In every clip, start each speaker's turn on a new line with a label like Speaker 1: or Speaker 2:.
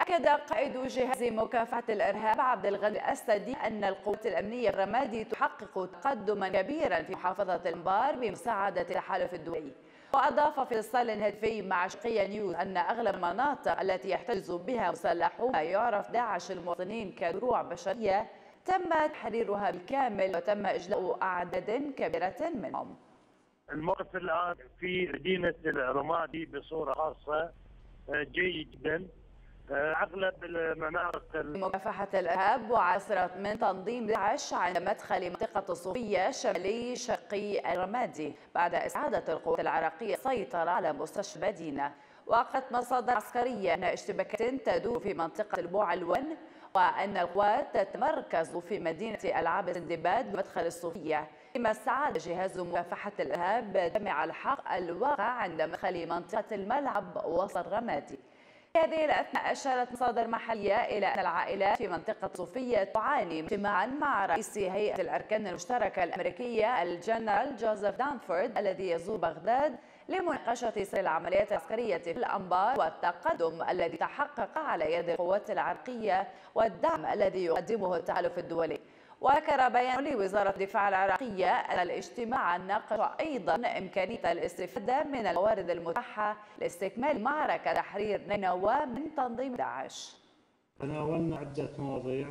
Speaker 1: أكد قائد جهاز مكافحة الإرهاب عبد الغني الأسدي أن القوات الأمنية في الرمادي تحقق تقدما كبيرا في محافظة الأنبار بمساعدة التحالف الدولي. وأضاف في اتصال هاتفي مع شرقية نيوز أن أغلب المناطق التي يحتجز بها مسلحو ما يعرف داعش المواطنين كدروع بشرية تم تحريرها بالكامل وتم إجلاء أعداد كبيرة منهم.
Speaker 2: الموقف الآن في مدينة الرمادي بصورة خاصة جيد جدا. أغلب المناطق
Speaker 1: مكافحة الإرهاب وعاصرت من تنظيم داعش عند مدخل منطقة الصوفية شمالي شرقي الرمادي بعد استعادة القوات العراقية السيطرة على مستشفى المدينة. وقالت مصادر عسكرية أن اشتباكات تدور في منطقة البوعلون وأن القوات تتمركز في مدينة العاب سندباد بمدخل الصوفية، فيما استعاد جهاز مكافحة الإرهاب جمع الحق الواقع عند مدخل منطقة الملعب وسط الرمادي. في هذه الأثناء أشارت مصادر محلية إلى أن العائلات في منطقة صوفية تعاني اجتماعا مع رئيس هيئة الأركان المشتركة الأمريكية الجنرال جوزيف دانفورد الذي يزور بغداد لمناقشة سير العمليات العسكرية في الأنبار والتقدم الذي تحقق على يد القوات العراقية والدعم الذي يقدمه التحالف الدولي. وذكر بيان لوزارة الدفاع العراقية أن الاجتماع ناقش أيضا إمكانية الاستفادة من الموارد المتاحة لاستكمال معركة تحرير نينوى من تنظيم داعش.
Speaker 3: تناولنا عدة مواضيع: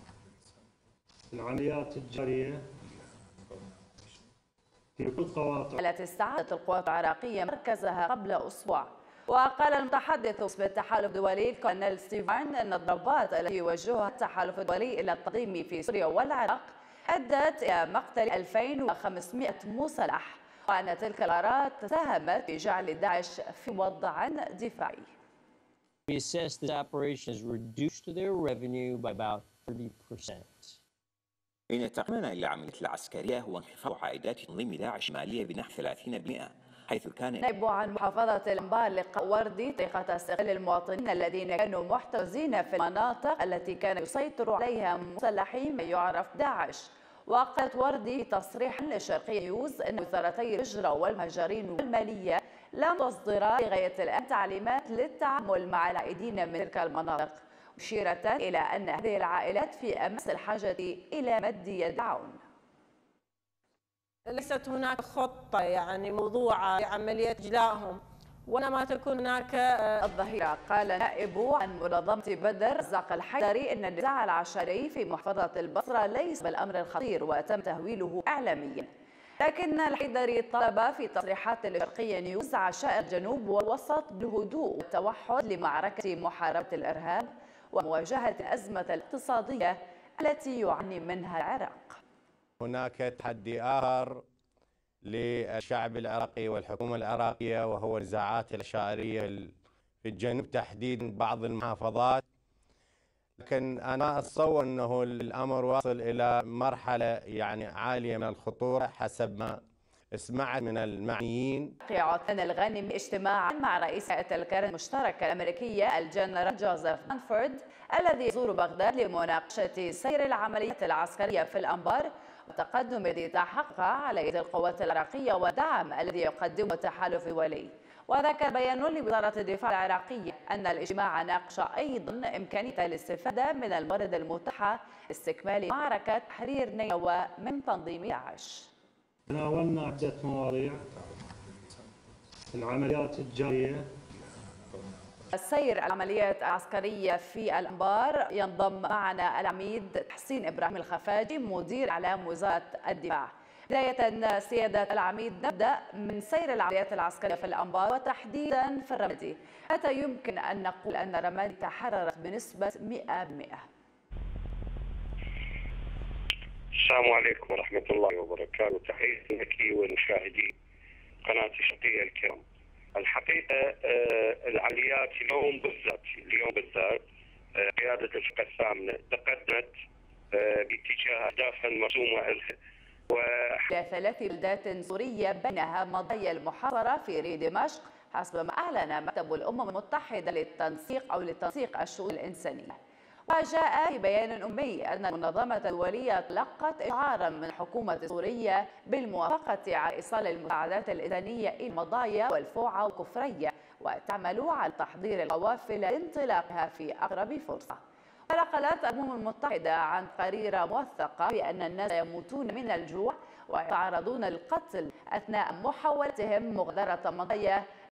Speaker 3: العمليات الجارية في كل قواطع
Speaker 1: التي استعادت القوات العراقية مركزها قبل أسبوع. وقال المتحدث باسم التحالف الدولي الكولونيل ستيفان أن الضربات التي يوجهها التحالف الدولي إلى التنظيم في سوريا والعراق أدت إلى مقتل 2500 مسلح، وأن تلك الغارات ساهمت في جعل داعش في وضع دفاعي.
Speaker 4: We assess this operation has reduced their revenue by about 30%.
Speaker 5: إن تقريبا العملية العسكرية هو انخفاض عائدات تنظيم داعش المالية بنحو 30%، حيث كان
Speaker 1: نائب عن محافظة الأنبار لقاء وردي طريقة استقبال المواطنين الذين كانوا محتجزين في المناطق التي كان يسيطر عليها مسلحين يعرف داعش. وقالت وردي في تصريح لشرقية نيوز أن وزارتي الهجرة والمهاجرين والمالية لم تصدرا لغاية الآن تعليمات للتعامل مع العائدين من تلك المناطق، مشيرة إلى أن هذه العائلات في أمس الحاجة إلى مد يد عون.
Speaker 6: ليست هناك خطة موضوعة لعملية إجلائهم، وإنما تكون هناك
Speaker 1: الظهيرة. قال نائب عن منظمة بدر رزاق الحيدري أن النزاع العشري في محافظة البصرة ليس بالأمر الخطير وتم تهويله إعلاميا، لكن الحيدري طلب في تصريحات لشرقية نيوز عشائر الجنوب والوسط بالهدوء والتوحد لمعركة محاربة الإرهاب ومواجهة الأزمة الاقتصادية التي يعاني منها العراق.
Speaker 7: هناك تحدي آخر للشعب العراقي والحكومة العراقية، وهو النزاعات العشائرية في الجنوب تحديدا بعض المحافظات، لكن أنا أتصور أنه الأمر واصل إلى مرحلة عالية من الخطورة حسب ما سمعت من المعنيين.
Speaker 1: عثمان الغانم اجتماعا مع رئيس هيئة الأركان المشتركة الأمريكية الجنرال جوزيف دانفورد الذي يزور بغداد لمناقشة سير العمليات العسكرية في الأنبار والتقدم الذي تحقق على يد القوات العراقية والدعم الذي يقدمه التحالف الدولي. وذكر بيان لوزارة الدفاع العراقية أن الاجتماع ناقش أيضا إمكانية الاستفادة من الموارد المتاحة لاستكمال معركة تحرير نينوى من تنظيم داعش.
Speaker 3: تناولنا عدة مواضيع: العمليات الجارية،
Speaker 1: السير العمليات العسكرية في الأنبار. ينضم معنا العميد تحسين إبراهيم الخفاجي مدير إعلام وزارة الدفاع. بداية سيادة العميد، نبدأ من سير العمليات العسكرية في الأنبار وتحديدا في الرمادي. متى يمكن أن نقول أن الرمادي تحررت بنسبة 100%؟
Speaker 8: السلام عليكم ورحمة الله وبركاته، تحياتي لك والمشاهدين قناة الشرقية الكرام. الحقيقة العمليات اليوم بالذات قيادة الفرقة الثامنة تقدمت باتجاه أهدافها المرسومة لها.
Speaker 1: 3 بلدات سورية بينها مضايا المحاصرة في دمشق حسب ما أعلن مكتب الأمم المتحدة للتنسيق الشؤون الإنسانية. وجاء في بيان أممي أن المنظمة الدولية تلقت إشعارا من حكومة سوريا بالموافقة على إيصال المساعدات الإنسانية إلى المضايا والفوعة وكفرية وتعمل على تحضير القوافل لانطلاقها في أقرب فرصة. نقلت الأمم المتحدة عن قريرة موثقة بأن الناس يموتون من الجوع ويتعرضون للقتل أثناء محاولتهم مغادرة منطقة